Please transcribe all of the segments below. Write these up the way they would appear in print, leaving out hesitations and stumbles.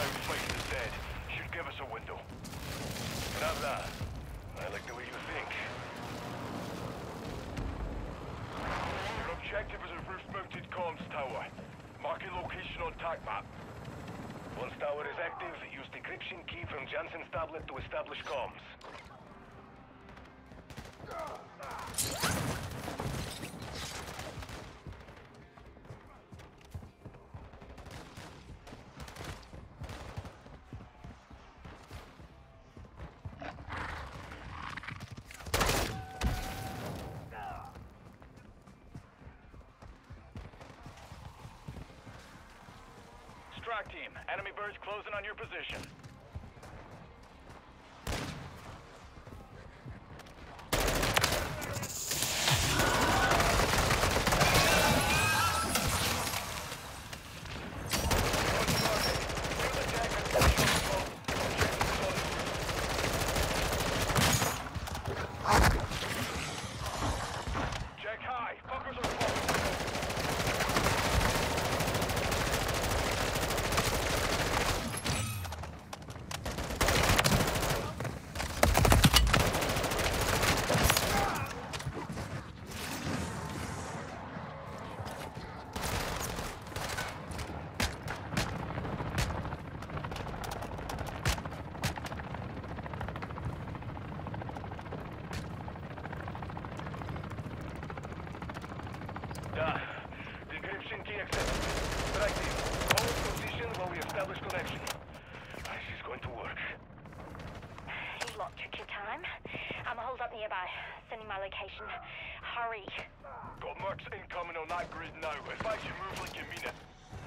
fighting the Zed should give us a window. Pravda, I like the way you think. Your objective is a roof-mounted comms tower. Marking location on TAC map. Once tower is active, use decryption key from Janssen's tablet to establish comms. Strike team, enemy birds closing on your position. Check high, fuckers are close. Decryption key accepted. Strike team, hold position while we establish connection. This is going to work. You lot took your time. I'm holed up nearby. Sending my location. Hurry. Got mercs incoming on that grid now. Advise you move like you mean it.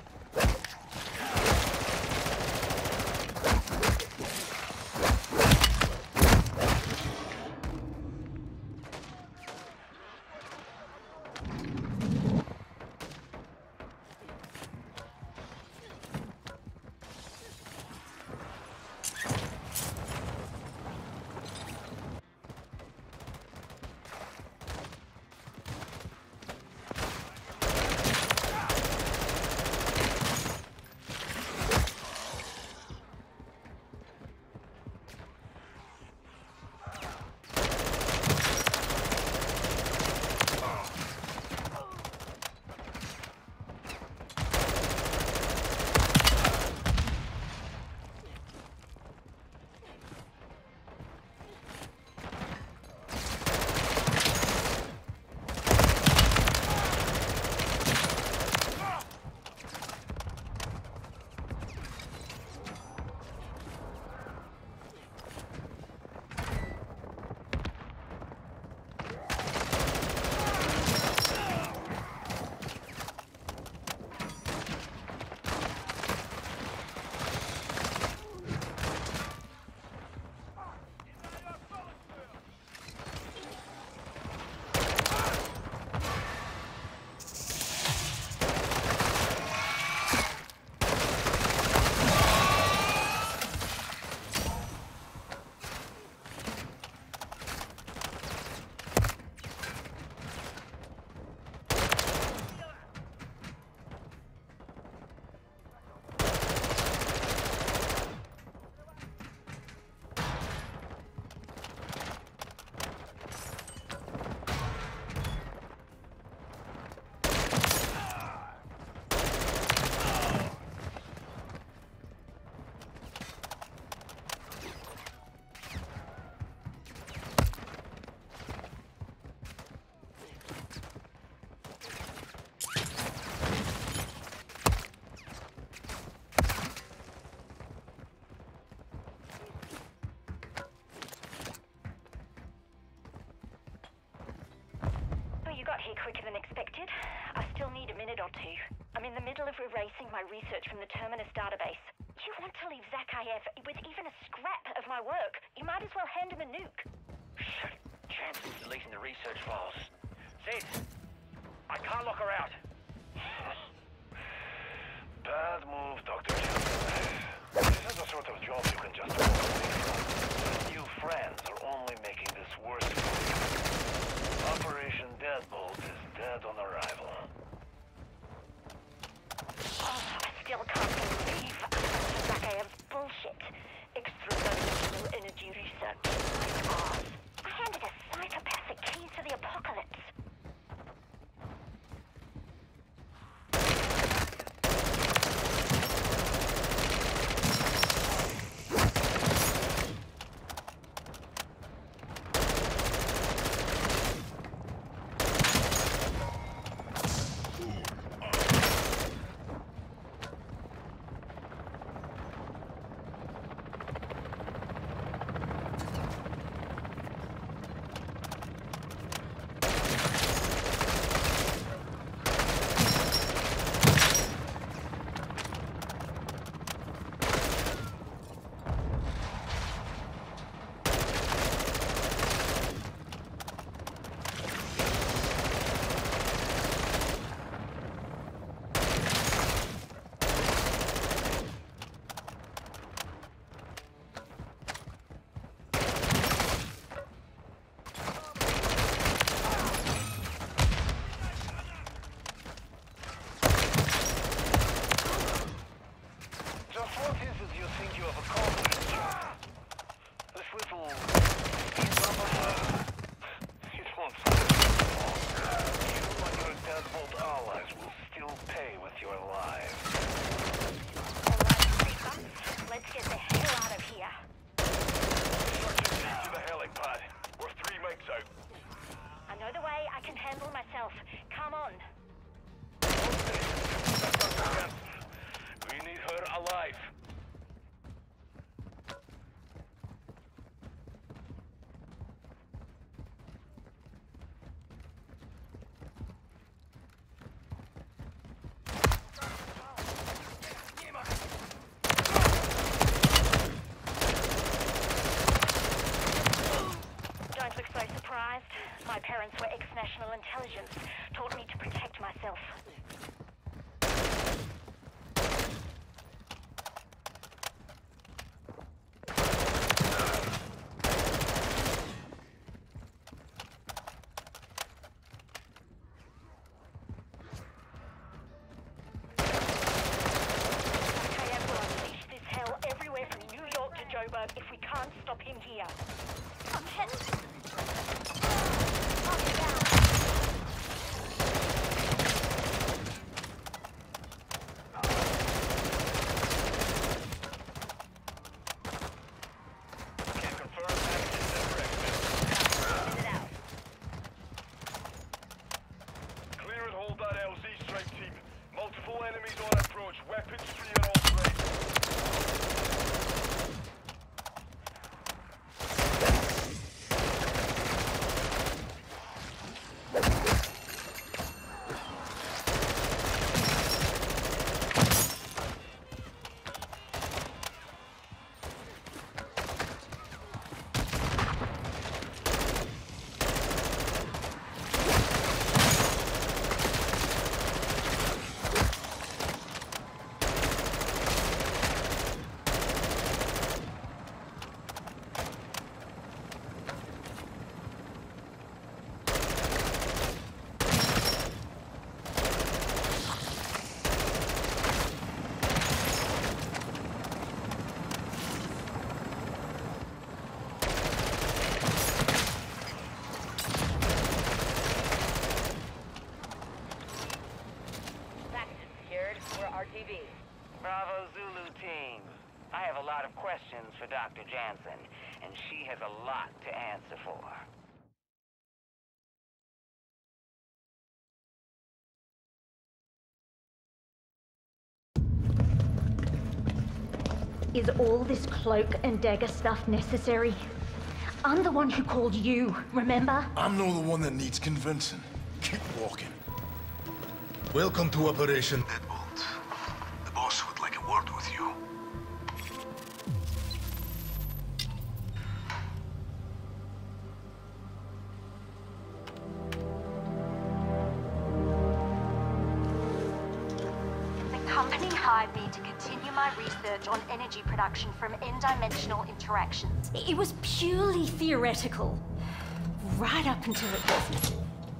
Got here quicker than expected. I still need a minute or two. I'm in the middle of erasing my research from the Terminus database. You want to leave Zakhaev with even a scrap of my work? You might as well hand him a nuke. Shit. Janssen's deleting the research files. Sid, I can't lock her out. Bad move, Dr. Jansen. This is the sort of job you can just walk away from. New friends are only making this worse for you. Operation Deadbolt is dead on arrival. Oh, I still can't believe Zakhaev's think you have accomplished? This little... It won't last long. You and your Deadbolt allies will still pay with your lives. Alright, let's get the hell out of here. Structure team to the helipad. We're 3 mics out. I know the way. I can handle myself. Come on. Jansen. We need her alive. Don't look so surprised. My parents were ex-national intelligence. Taught me to protect myself. If we can't stop him here. I'm hit. Can't confirm damage is direct. Get it out. Clear and hold that LZ strike team. Multiple enemies on approach. Weapons free on all sides. Bravo Zulu team. I have a lot of questions for Dr. Jansen, and she has a lot to answer for. Is all this cloak and dagger stuff necessary? I'm the one who called you, remember? I'm not the one that needs convincing. Keep walking. Welcome to Operation Deadbolt. The boss would like a word with you. The company hired me to continue my research on energy production from n-dimensional interactions. It was purely theoretical. Right up until it wasn't.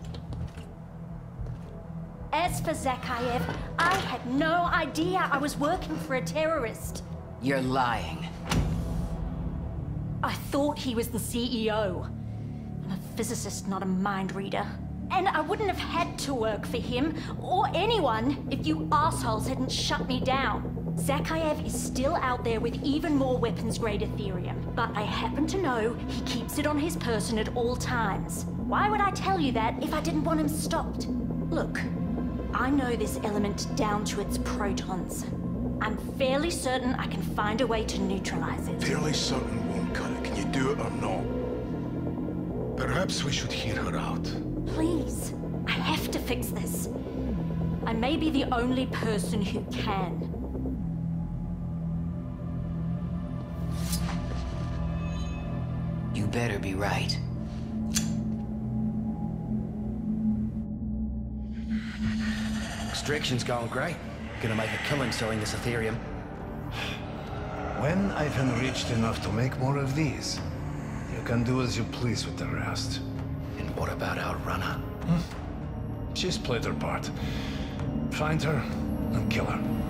As for Zakhaev, I had no idea I was working for a terrorist. You're lying. I thought he was the CEO. I'm a physicist, not a mind reader. And I wouldn't have had to work for him, or anyone, if you assholes hadn't shut me down. Zakhaev is still out there with even more weapons-grade Ethereum, but I happen to know he keeps it on his person at all times. Why would I tell you that if I didn't want him stopped? Look, I know this element down to its protons. I'm fairly certain I can find a way to neutralize it. Fairly certain won't cut it. Can you do it or not? Perhaps we should hear her out. Please, I have to fix this. I may be the only person who can. You better be right. Extraction's going great. Gonna make a killing selling this Ethereum. When I've enriched enough to make more of these, you can do as you please with the rest. And what about our runner? She's played her part. Find her and kill her.